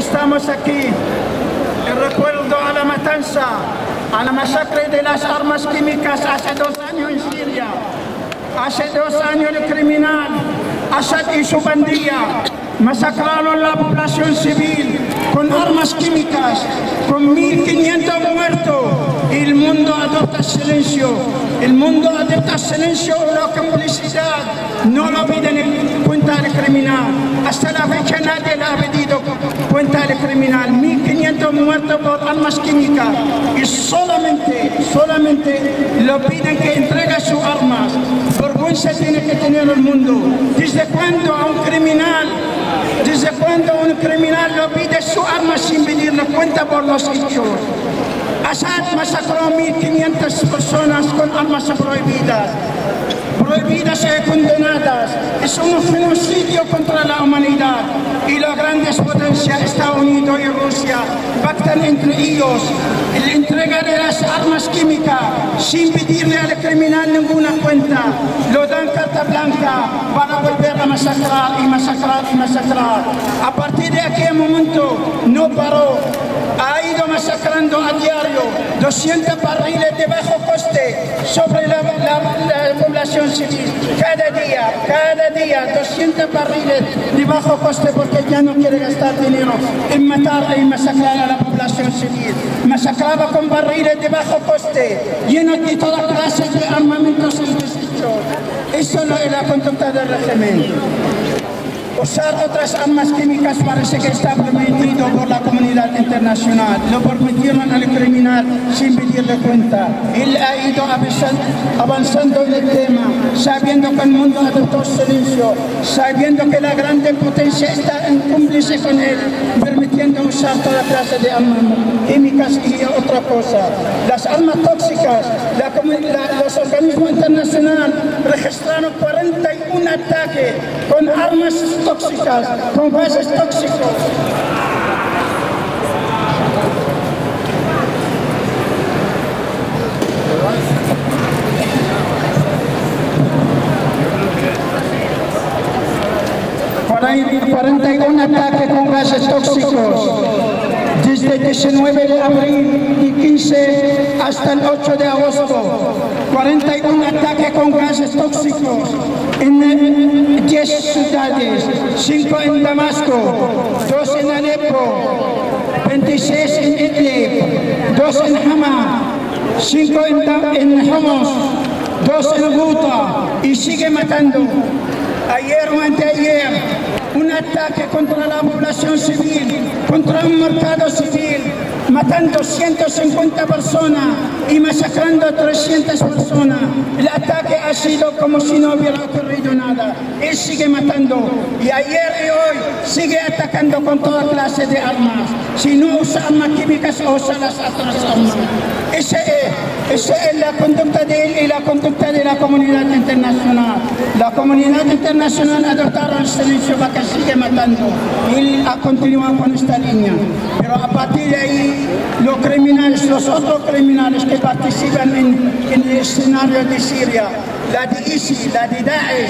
estamos aquí en recuerdo a la matanza, a la masacre de las armas químicas hace 2 años en Siria. Hace 2 años el criminal Assad y su pandilla masacraron la población civil con armas químicas, con 1.500 muertos. Y el mundo adopta silencio. El mundo adopta silencio o la complicidad. No lo piden en cuenta del criminal. Hasta la fecha nadie le ha pedido cuenta del criminal. 1.500 muertos por armas químicas. Y solamente lo piden que entregue sus armas. Vergüenza tiene que tener el mundo. ¿Desde cuándo a un criminal? ¿Desde cuándo un criminal lo pide su arma sin pedirle cuenta por los hechos? Assad masacró 1.500 personas con armas prohibidas y condenadas. Es un genocidio contra la humanidad. Y las grandes potencias, Estados Unidos y Rusia, pactan entre ellos la entrega de las armas químicas sin pedirle al criminal ninguna cuenta. Lo dan carta blanca para volver a masacrar y masacrar y masacrar. A partir de aquel momento no paró. Ha ido masacrando a diario 200 barriles de bajo coste sobre la población civil. Cada día 200 barriles de bajo coste porque ya no quiere gastar dinero en matar y masacrar a la población civil. Masacraba con barriles de bajo coste, llenos de todas clases de armamentos y desechos. Eso no es la conducta del régimen. Usar otras armas químicas parece que está permitido por la comunidad internacional. Lo permitieron al criminal sin pedirle cuenta. Él ha ido avanzando en el tema, sabiendo que el mundo adoptó silencio, sabiendo que la gran potencia está en cómplice con él, permitiendo usar toda clase de armas químicas y otra cosa. Las armas tóxicas, los organismos internacionales registraron 41 ataques con armas tóxicas, con gases tóxicos. Hay 41 ataques con gases tóxicos desde el 19 de abril y 15 hasta el 8 de agosto. 41 ataques con gases tóxicos en 10 ciudades, 5 en Damasco, 2 en Alepo, 26 en Idlib, 2 en Hama, 5 en Homs, 2 en Ghouta y sigue matando. Ayer o anteayer, un ataque contra la población civil, contra un mercado civil, matando 150 personas y masacrando 300 personas. El ataque ha sido como si no hubiera ocurrido nada. Él sigue matando y ayer y hoy sigue atacando con toda clase de armas. Si no usa armas químicas, usa las otras armas. Esa es la conducta de él y la conducta de la comunidad internacional. La comunidad internacional adoptaron el silencio para que siga matando. Él ha continuado con esta línea. Pero a partir de ahí, los criminales, los otros criminales que participan en el escenario de Siria, la de ISIS, la de Daesh,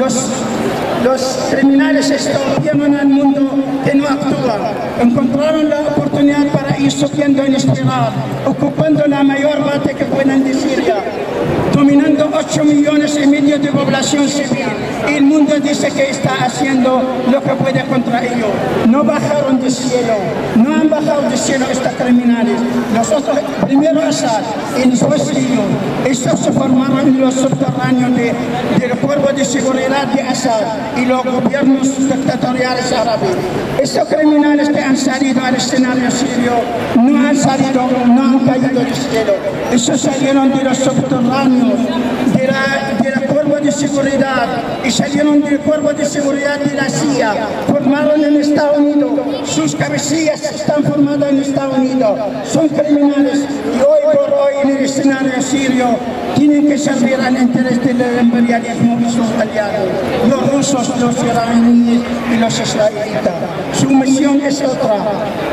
los criminales extorsionan al mundo que no actúan. Encontraron la oportunidad para ir subiendo en espiral, ocupando la mayor parte que puedan de Siria, dominando 8,5 millones de población civil. Y el mundo dice que está haciendo lo que puede contra ellos. No bajaron del cielo, no han bajado del cielo estos criminales. Nosotros, primero Assad y después ellos. Estos se formaron en los subterráneos del cuerpo de seguridad de Assad y los gobiernos dictatoriales árabes. Estos criminales que han salido al escenario sirio no han caído del cielo. Estos salieron de los subterráneos, del cuerpo de seguridad y salieron del cuerpo de seguridad de la CIA. Formaron en Estados Unidos. Sus cabecillas están formadas en Estados Unidos. Son criminales y hoy por hoy en el escenario sirio tienen que servir al interés del imperialismo y sus aliados, los rusos, los iraníes y los israelitas. Su misión es otra.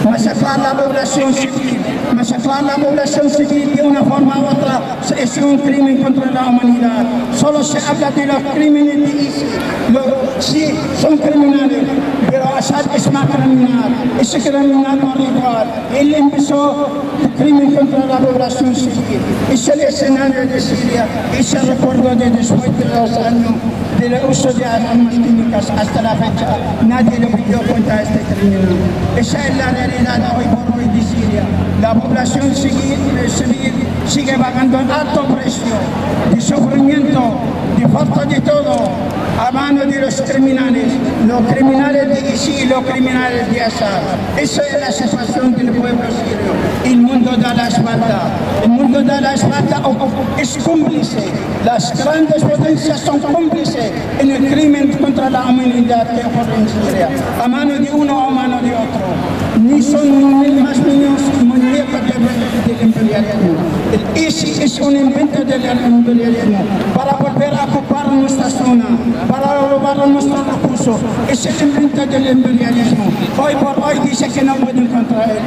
masacrar la población civil. Masacrar la población civil de una forma u otra es un crimen contra la humanidad. Solo se habla de los crímenes de ISIS. Sí, son criminales, pero Assad es más criminal. Ese criminal por igual. Él empezó el crimen contra la población civil. Es el escenario de Siria. Es el recuerdo de después de 2 años del uso de armas químicas hasta la fecha. Nadie lo pidió contra este criminal. Esa es la realidad hoy por hoy de Siria. La población civil sigue pagando alto precio de sufrimiento, de falta de todo, a mano de los criminales de ISIS y los criminales de Assad. Esa es la situación del pueblo sirio. El mundo da la espalda. El mundo da la espalda, es cómplice. Las grandes potencias son cómplices en el crimen contra la humanidad que ocurre en Siria, a mano de uno o a mano de otro. Ni son más niños muñecos del imperialismo. El ISIS es un invento del imperialismo para volver a ocupar nuestra zona, para robar nuestros recursos. Es el invento del imperialismo. Hoy por hoy dice que no pueden contra él.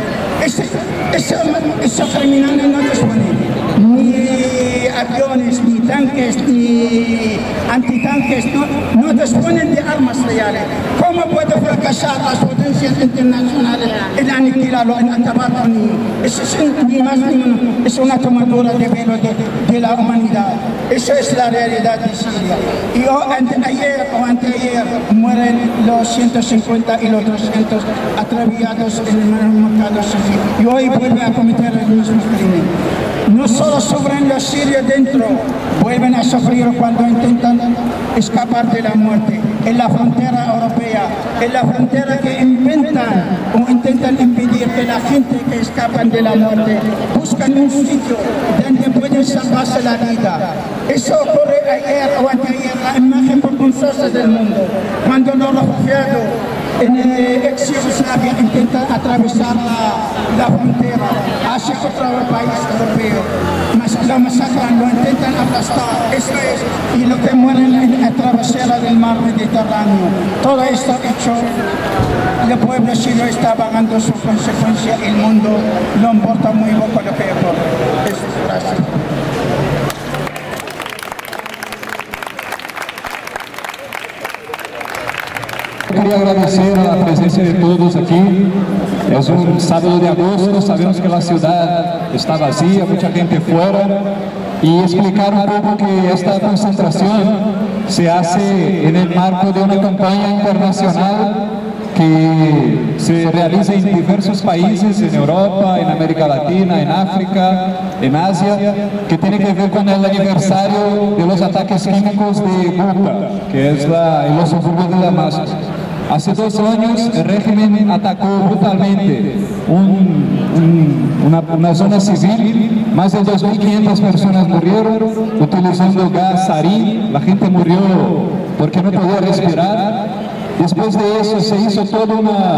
Esos criminales no disponen ni aviones, ni tanques, ni antitanques, no disponen de armas reales. ¿Cómo puede fracasar las potencias internacionales en aniquilarlo, en acabar con él? Eso es ni más ni menos, es una tomadura de pelo de la humanidad. Esa es la realidad de Siria. Y anteayer mueren los 150 y los 300 atraviados en el mercado civil. Y hoy vuelve a cometer el mismo crimen. No solo sufren los sirios dentro, vuelven a sufrir cuando intentan escapar de la muerte. En la frontera europea, en la frontera que inventan o intentan impedir que la gente que escapan de la muerte buscan un sitio donde pueden salvarse la vida. Eso ocurre ayer o anteayer, la imagen vergonzosa del mundo, cuando los refugiados en ex Yugoslavia intentan atravesar la frontera hacia otro país europeo. Lo masacran, lo intentan aplastar, eso es, y lo que mueren en la travesera del mar Mediterráneo. Todo esto hecho, el pueblo sirio está pagando su consecuencia, el mundo no importa muy poco lo que ocurre. Gracias. Quería agradecer a la presencia de todos aquí. Es un sábado de agosto, sabemos que la ciudad está vacía, mucha gente fuera, y explicar un poco que esta concentración se hace en el marco de una campaña internacional que se realiza en diversos países, en Europa, en América Latina, en África, en Asia, que tiene que ver con el aniversario de los ataques químicos de Ghouta, que es el suburbio de Damasco. Hace 2 años el régimen atacó brutalmente una zona civil, más de 2.500 personas murieron utilizando gas sarín, la gente murió porque no podía respirar. Después de eso se hizo toda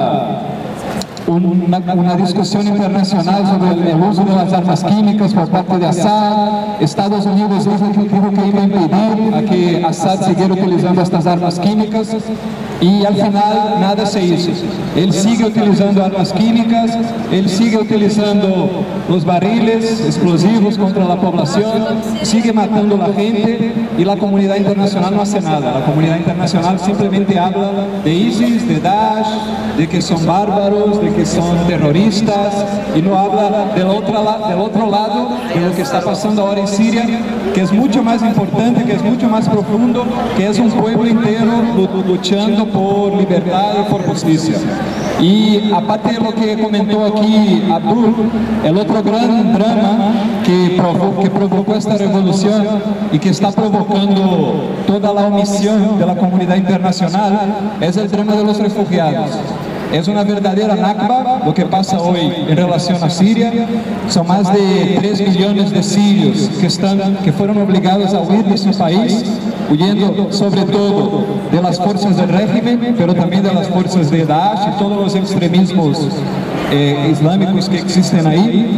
una discusión internacional sobre el uso de las armas químicas por parte de Assad. Estados Unidos dijo que iba a impedir a que Assad siguiera utilizando estas armas químicas y al final nada se hizo. Él sigue utilizando armas químicas, él sigue utilizando los barriles explosivos contra la población, sigue matando a la gente y la comunidad internacional no hace nada. La comunidad internacional simplemente habla de ISIS, de Daesh, de que son bárbaros, de que son terroristas y no habla del otro lado de lo que está pasando ahora en Siria, que es mucho más importante, que es mucho más profundo, que es un pueblo entero luchando por libertad y por justicia. Y aparte de lo que comentó aquí Abdul, el otro gran drama que provocó esta revolución y que está provocando toda la omisión de la comunidad internacional es el drama de los refugiados. Es una verdadera nakba lo que pasa hoy en relación a Siria. Son más de 3 millones de sirios que fueron obligados a huir de su país, huyendo sobre todo de las fuerzas del régimen, pero también de las fuerzas de Daesh y todos los extremismos islámicos que existen ahí.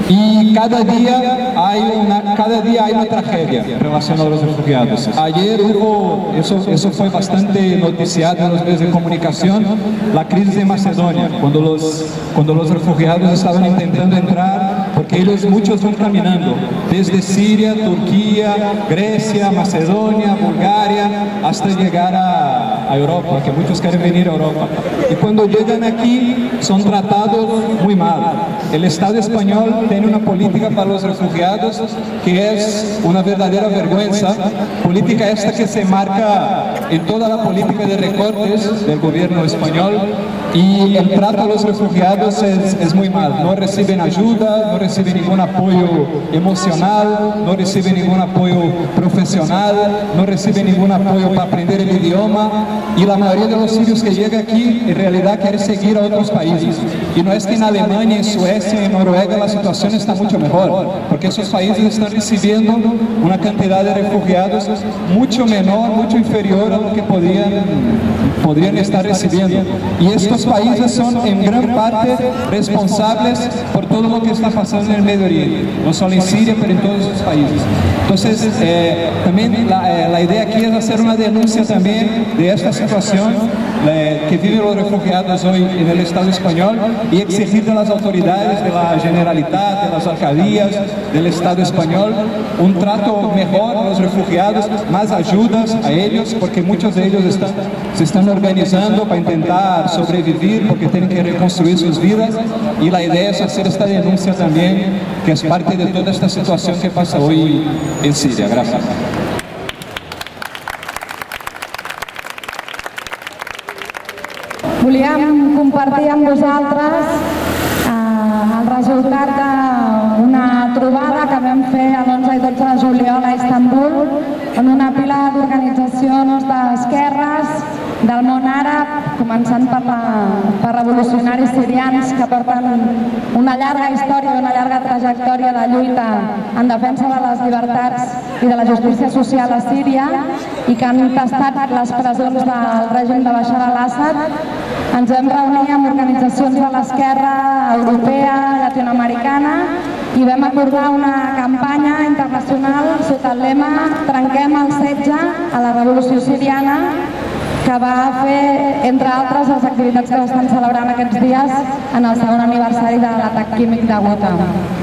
y cada día hay una tragedia relacionada a los refugiados. Ayer hubo, eso fue bastante noticiado en los medios de comunicación, la crisis de Macedonia, cuando los refugiados estaban intentando entrar, porque muchos van caminando desde Siria, Turquía, Grecia, Macedonia, Bulgaria, hasta llegar a Europa, que muchos quieren venir a Europa. Y cuando llegan aquí son tratados muy mal. El Estado español tiene una política para los refugiados que es una verdadera vergüenza, política esta que se marca en toda la política de recortes del gobierno español, y el trato a los refugiados es muy mal. No reciben ayuda, no reciben ningún apoyo emocional, no reciben ningún apoyo profesional, no reciben ningún apoyo para aprender el idioma, y la mayoría de los sirios que llegan aquí en realidad quieren seguir a otros países. Y no es que en Alemania, en Suecia, en Noruega la situación está mucho mejor, porque esos países están recibiendo una cantidad de refugiados mucho menor, mucho inferior a lo que podrían estar recibiendo. Y estos países son en gran parte responsables por todo lo que está pasando en el Medio Oriente, no solo en Siria, pero en todos esos países. Entonces, también la idea aquí es hacer una denuncia también de esta situación que viven los refugiados hoy en el Estado español, y exigir de las autoridades, de la Generalitat, de las alcaldías, del Estado español, un trato mejor a los refugiados, más ayudas a ellos, porque muchos de ellos se están organizando para intentar sobrevivir, porque tienen que reconstruir sus vidas, y la idea es hacer esta denuncia también, que es parte de toda esta situación que pasa hoy en Siria. Gracias. Volíem compartir amb vosaltres el resultat d'una trobada que vam fer l'11 i 12 de juliol a Istanbul, en una pila d'organitzacions d'esquerres del món àrab, començant per revolucionaris sirians que porten una llarga història, una llarga trajectòria de lluita en defensa de les llibertats i de la justícia social a Síria, i que han tastat les presons del règim de Bashar al-Assad. Ens vam reunir amb organitzacions de l'esquerra europea, llatinoamericana, i vam acordar una campanya internacional sota el lema "Trenquem el setge a la revolució siriana", que va fer, entre altres, les activitats que estan celebrant aquests dies en el segon aniversari de l'atac químic de Ghouta.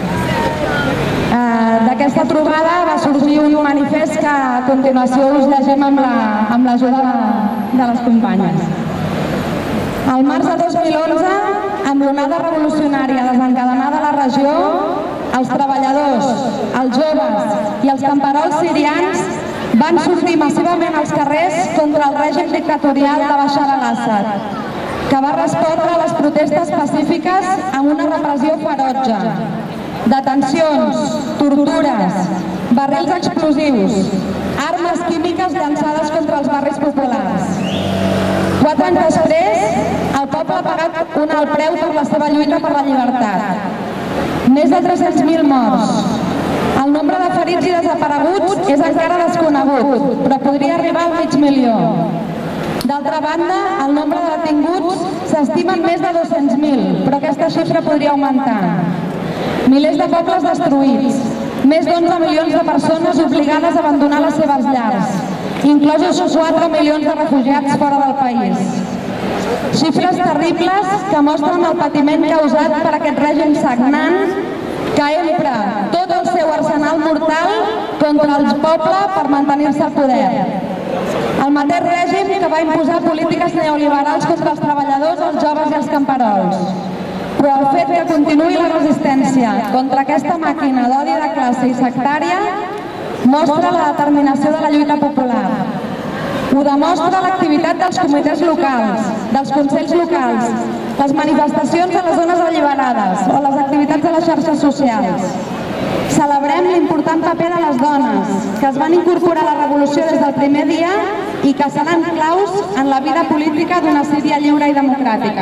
D'aquesta trobada va sorgir un manifest que a continuació us llegim amb l'ajuda de les companyes. Al març de 2011, amb l'onada revolucionària desencadenada a la regió, els treballadors, els joves i els camperols sirians van sortir massivament als carrers contra el règim dictatorial de Bashar al-Assad, que va respondre a les protestes pacífiques amb una repressió ferotge. Detencions, tortures, barrils explosius, armes químiques llançades contra els barris populars. 4 anys després, el poble ha pagat un alt preu per la seva lluita per la llibertat. Més de 300.000 morts. El nombre de ferits i desapareguts és encara desconegut, però podria arribar al 500.000. D'altra banda, el nombre de detinguts s'estima en més de 200.000, però aquesta xifra podria augmentar. Milers de pobles destruïts, més d'11 milions de persones obligades a abandonar les seves llars, inclosos 4 milions de refugiats fora del país. Xifres terribles que mostren el patiment causat per aquest règim sagnant que empra tot el seu arsenal mortal contra el poble per mantenir-se al poder. El mateix règim que va imposar polítiques neoliberals contra els treballadors, els joves i els camperols. Però el fet que continuï la resistència contra aquesta màquina d'odi de classe i sectària mostra la determinació de la lluita popular. Ho demostra l'activitat dels comitès locals, dels consells locals, les manifestacions a les zones alliberades o les activitats de les xarxes socials. Celebrem l'important paper de les dones, que es van incorporar a la revolució des del primer dia i que seran claus en la vida política d'una Síria lliure i democràtica.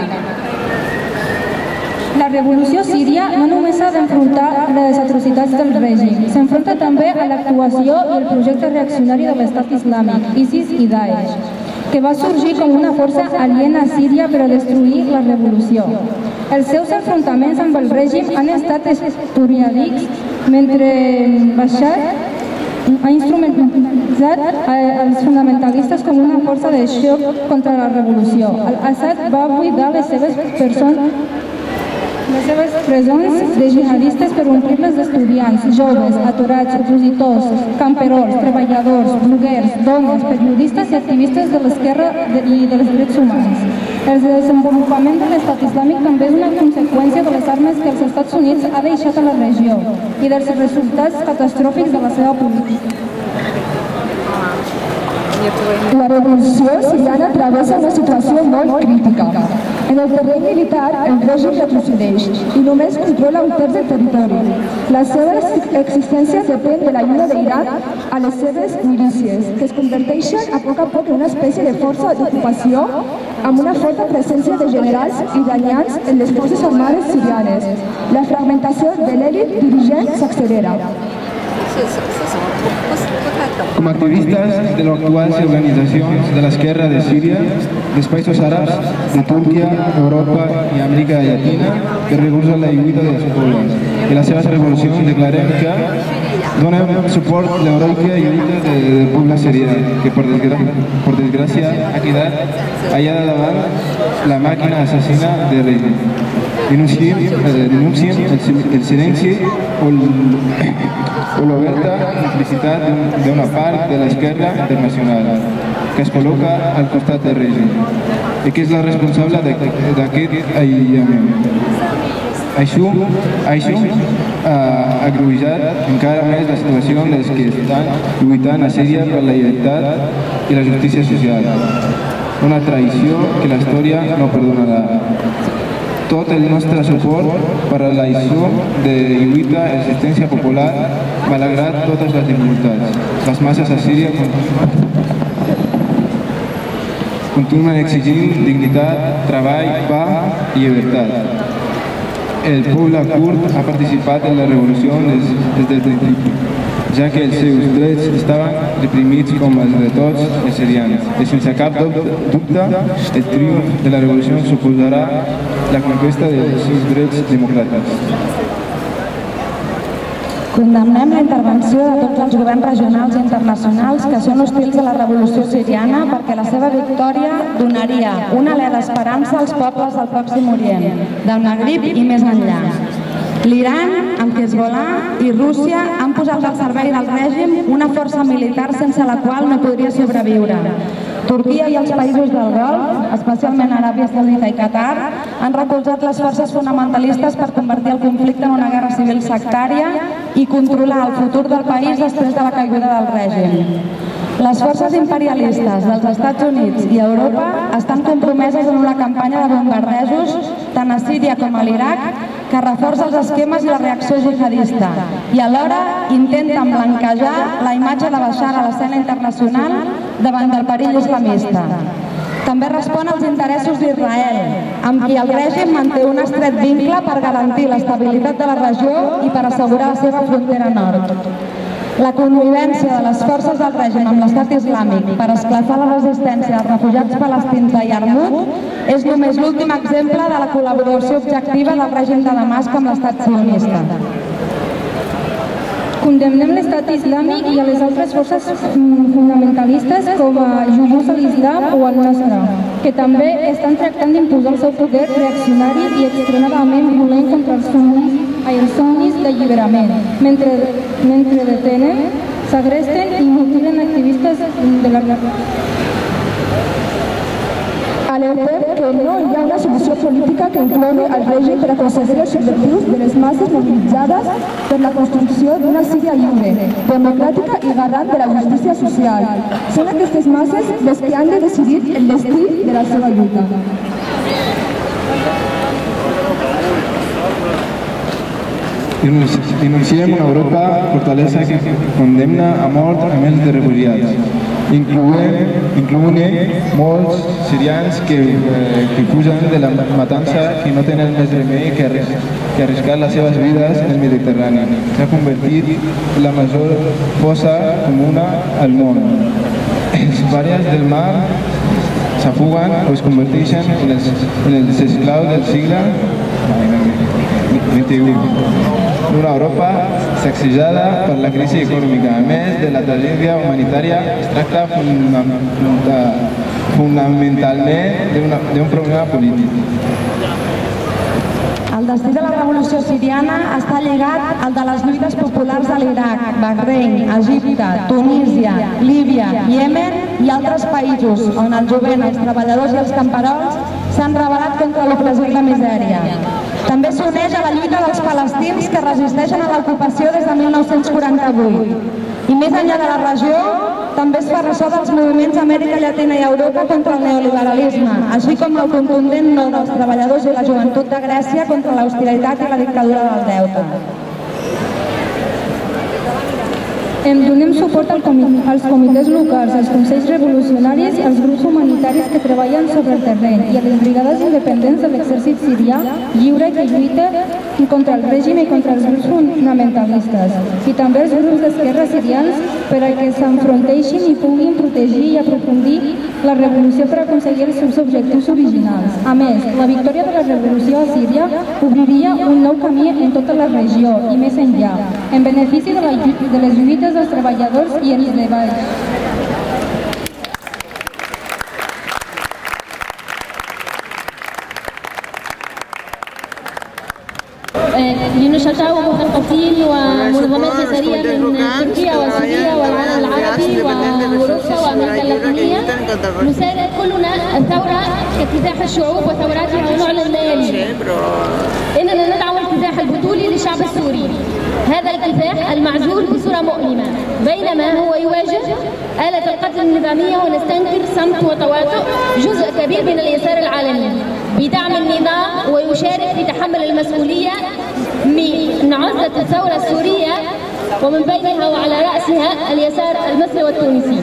La revolució síria no només s'ha d'enfrontar a les atrocitats del règim, s'enfronta també a l'actuació i el projecte reaccionari de l'estat islàmic, ISIS i Daesh, que va sorgir com una força aliena a Síria per a destruir la revolució. Els seus enfrontaments amb el règim han estat esporàdics, mentre Bashar ha instrumentalitzat els fonamentalistes com una força de xoc contra la revolució. Assad va buidar les seves presons de jihadistes per omplir-les d'estudiants, joves, aturats, opositors, camperols, treballadors, bloguers, dones, periodistes i activistes de l'esquerra i dels drets humans. El desenvolupament de l'estat islàmic també és una conseqüència de les armes que els Estats Units ha deixat a la regió i dels resultats catastròfics de la seva política. La revolució siriana travessa una situació molt crítica. En el terreny militar, el règim retrocedeix i només controla un terç del territori. La seva existència depèn de l'ajuda d'Iran a les seves milícies, que es converteixen a poc en una espècie de força d'ocupació amb una forta presència de generals iranians en les forces armades sirianes. La fragmentació de l'elit dirigent s'accelera. Com a activistes de les actuals organitzacions de l'esquerra de Síria, dels països àrabs, de Turquia, Europa i Amèrica Llatina, que recolzen la lluita dels pobles i les seves revolucions, declarem que donem suport a l'heroica lluita del poble sirià, que per desgràcia ha quedat allà davant la màquina assassina del règim. Denunciem el silenci o l'oberta complicitat d'una part de l'esquerra internacional que es col·loca al costat del règim i que és la responsable d'aquest aïllament. Això ha agreujat encara més la situació dels que estan lluitant a Síria per la llibertat i la justícia social. Una traïció que la història no perdonarà. Tot el nostre suport per a l'això de lluita i resistència popular, malgrat totes les dificultats. Les masses a Síria continuen exigint dignitat, treball, pau i llibertat. El poble kurd ha participat en la revolució des del principi, ja que els seus drets estaven reprimits com els de tots els sirians. I sense cap dubte, el triomf de la revolució suposarà la conquesta dels seus drets democràtics. Condemnem la intervenció de tots els governs regionals i internacionals que són hostils a la revolució siriana perquè la seva victòria donaria una alè d'esperança als pobles del Pròxim Orient, del Magrib i més enllà. L'Iran, amb Hezbollah i Rússia han posat al servei del règim una força militar sense la qual no podria sobreviure. Turquia i els països del Golf, especialment Aràbia Saudita i Qatar, han recolzat les forces fonamentalistes per convertir el conflicte en una guerra civil sectària i controlar el futur del país després de la caiguda del règim. Les forces imperialistes dels Estats Units i Europa estan compromeses en una campanya de bombardejos tant a Síria com a l'Iraq que reforça els esquemes i la reacció jihadista i alhora intenten blanquejar la imatge de Bashar a l'escena internacional davant del perill islamista. També respon als interessos d'Israel, amb qui el règim manté un estret vincle per garantir l'estabilitat de la regió i per assegurar la seva frontera nord. La convivència de les forces del règim amb l'estat islàmic per esclafar la resistència dels refugiats palestins a Yarmouk és només l'últim exemple de la col·laboració objectiva del règim de Damasc amb l'estat sionista. Condemnem l'estat islàmic i a les altres forces fonamentalistes com a Jubus al-Islam o al-Nusra, que també estan tractant d'imposar el seu poder reaccionari i extremadament violent contra els somnis d'alliberament, mentre detenen, segresten i mutilen activistes de la Alertem que no hi ha una solució política que inclogui el règim per aconseguir els objectius de les masses mobilitzades per la construcció d'una Síria lliure, democràtica i garant de la justícia social. Són aquestes masses les que han de decidir el destí de la seva lluita. Denunciem una Europa fortalesa que condemna a mort a milers de refugiats, incloent molts sirians que fugen de la matança que no tenen més remei que arriscar les seves vides en el Mediterrani. S'ha convertit en la major fossa comuna al món. Els pàries del mar s'afuguen o es converteixen en els esclaus del segle XXI. Una Europa sacsejada per la crisi econòmica, a més de la tragèdia humanitària, es tracta fonamentalment d'un problema polític. El destí de la revolució siriana està lligat al de les lluites populars de l'Iraq, Bahrein, Egipte, Tunísia, Líbia, Iemen i altres països on el jovent, els treballadors i els camperols s'han rebel·lat contra l'opressió i la misèria. També s'uneix a la lluita dels palestins que resisteixen a l'ocupació des de 1948. I més enllà de la regió, també es fa ressò dels moviments a Amèrica Llatina i Europa contra el neoliberalisme, així com el contundent no dels treballadors i la joventut de Grècia contra l'austeritat i la dictadura del deute. Donem suport als comitès locals, als consells revolucionaris i als grups humanitaris que treballen sobre el terreny i a les brigades independents de l'exèrcit sirià lliure que lluita contra el règim i contra els grups fonamentalistes i també els grups d'esquerra sirians per a que s'enfronteixin i puguin protegir i aprofundir la revolució per aconseguir els seus objectius originals. A més, la victòria de la revolució a Síria obriria un nou camí en tota la regió i més enllà, en benefici de les lluites dels treballadors i els treballs. لنشطاء ومثقفين ومنظمات يسارية من تركيا وسوريا والعالم العربي وأوروبا وأمريكا اللاتينية نساند كلنا الثورة كاكتساح الشعوب وثوراتها ونعلن لا يلي إننا ندعم الكفاح البطولي للشعب السوري. هذا الكفاح المعزول بصورة مؤلمة بينما هو يواجه آلة القتل النظامية ونستنكر صمت وتواطؤ جزء كبير من اليسار العالمي بدعم النظام ويشارك في تحمل المسؤولية من عزلة الثورة السورية ومن بينها وعلى رأسها اليسار المصري والتونسي.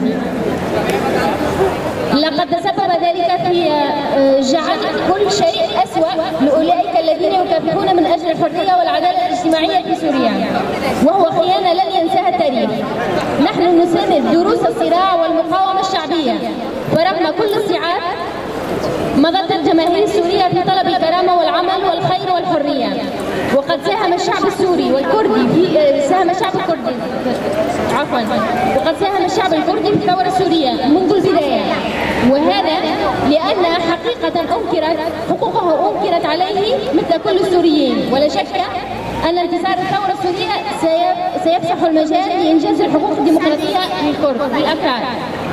لقد تسبب ذلك في جعل كل شيء أسوأ لأولئك الذين يكافحون من أجل الحرية والعدالة الاجتماعية في سوريا وهو خيانة لن ينساها التاريخ. نحن نساند دروس الصراع والمقاومة الشعبية ورغم كل الصعاب مضت الجماهير السورية في طلب الكرامة والعمل والخير والحرية وقد ساهم الشعب السوري والكردي في الثورة السورية منذ البداية وهذا لأن حقيقة حقوقه أنكرت عليه مثل كل السوريين ولا شك أن انتصار الثورة السورية سيفسح المجال لإنجاز الحقوق الديمقراطية للأكراد.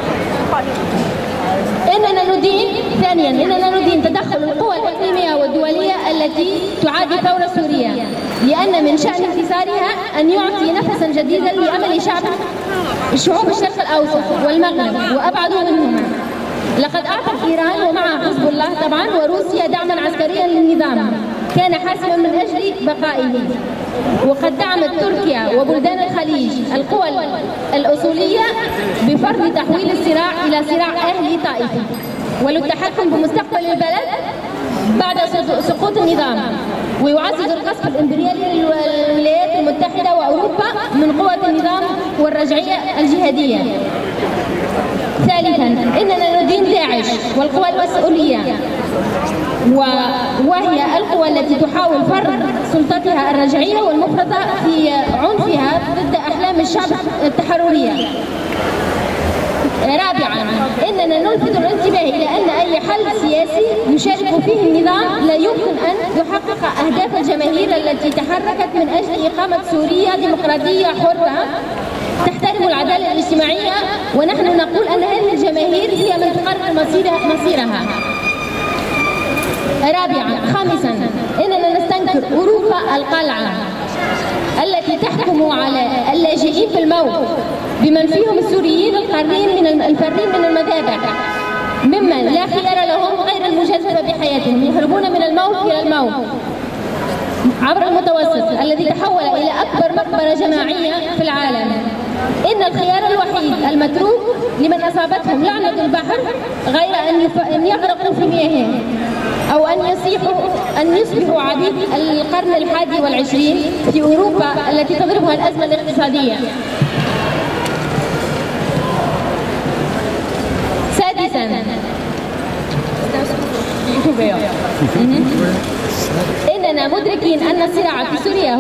إننا ندين تدخل القوى الإقليمية والدولية التي تعادي الثورة السورية لأن من شأن انتصارها أن يعطي نفسا جديدا لأمل شعوب الشرق الأوسط والمغرب وأبعد منهما. لقد أعطت إيران ومعها حزب الله طبعا وروسيا دعما عسكريا للنظام كان حاسما من أجل بقائه وقد دعمت تركيا وبلدان الخليج القوى الأصولية بفرض تحويل الصراع إلى صراع أهلي طائفي وللتحكم بمستقبل البلد بعد سقوط النظام ويعزز القصف الإمبريالي للولايات المتحدة وأوروبا من قوى النظام والرجعية الجهادية. ثالثا إننا ندين داعش والقوى المسؤولية وهي القوى التي تحاول فرض سلطتها الرجعية والمفرطة في عنفها ضد أحلام الشعب التحررية. رابعا إننا نلفت الانتباه إلى أن أي حل سياسي يشارك فيه النظام لا يمكن أن يحقق أهداف الجماهير التي تحركت من أجل إقامة سوريا ديمقراطية حرة تحترم العدالة الاجتماعية ونحن نقول أن هذه الجماهير هي من تقرر مصيرها. خامسا إننا نستنكر أوروبا القلعة التي تحكم على اللاجئين بالموت بمن فيهم السوريين الفارين من المذابح ممن لا خيار لهم غير المجازفة بحياتهم يهربون من الموت إلى الموت عبر المتوسط الذي تحول إلى أكبر مقبرة جماعية في العالم. إن الخيار الوحيد المتروك لمن أصابتهم لعنة البحر غير أن يغرقوا في مياههم أو أن يصبحوا عبيد القرن 21 في أوروبا التي تضربها الأزمة الاقتصادية. سادسا إننا مدركين أن الصراع في سوريا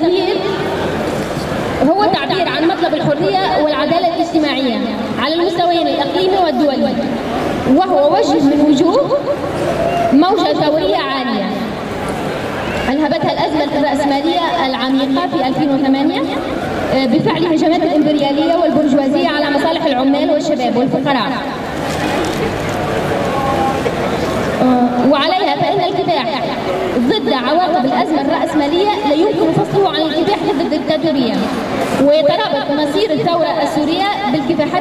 هو تعبير عن مطلب الحرية والعدالة الاجتماعية على المستويين الإقليمي والدولي، وهو وجه من وجوه موجة ثورية عالية أنهبتها الأزمة الرأسمالية العميقة في 2008 بفعل هجمات الإمبريالية والبرجوازية على مصالح العمال والشباب والفقراء. وعليها فإن الكفاح ضد عواقب الأزمة الرأسمالية لا يمكن فصله عن الكفاح ضد الدكتاتورية، ويترابط مصير الثورة السورية بالكفاحات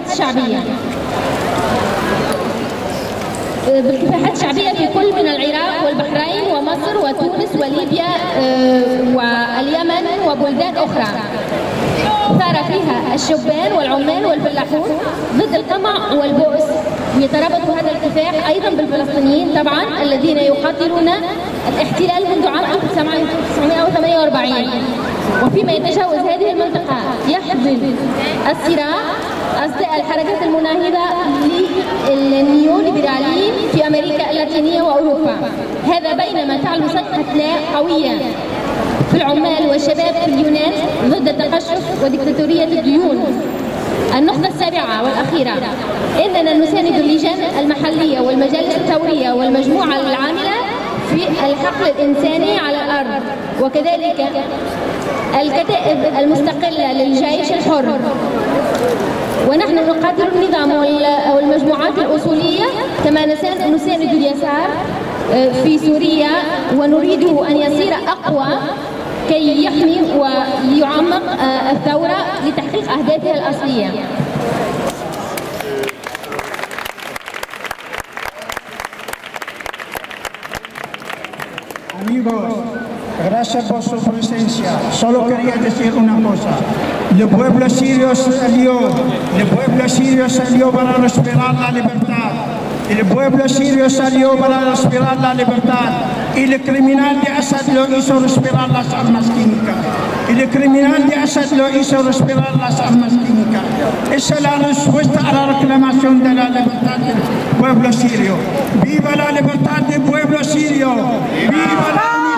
الشعبية في كل من العراق والبحرين ومصر وتونس وليبيا واليمن وبلدان أخرى ثار فيها الشبان والعمال والفلاحون ضد القمع والبؤس. يترابط هذا الكفاح أيضا بالفلسطينيين طبعا الذين يقاتلون الاحتلال منذ عام 1948، وفيما يتجاوز هذه المنطقة يحضن الصراع أصداء الحركات المناهضة للنيوليبراليين في أمريكا اللاتينية وأوروبا. هذا بينما تعلو قتلى قوية في العمال والشباب في اليونان ضد التقشف وديكتاتورية الديون. النقطة السابعة والأخيرة، إننا نساند اللجان المحلية والمجالس الثورية والمجموعة العاملة في الحقل الإنساني على الأرض، وكذلك الكتائب المستقلة للجيش الحر. ونحن نقاتل النظام والمجموعات الأصولية كما نساند اليسار في سوريا، ونريده أن يصير أقوى كي يحمي ويعمق الثورة لتحقيق أهدافها الأصلية. Amigos, gracias por su presencia. Solo quería decir una cosa. El pueblo sirio salió para respirar la libertad. El pueblo sirio salió para respirar la libertad. Y el criminal de Assad lo hizo respirar las armas químicas. El criminal de Assad lo hizo respirar las armas químicas. Esa es la respuesta a la reclamación de la libertad del pueblo sirio. ¡Viva la libertad del pueblo sirio! ¡Viva la unidad!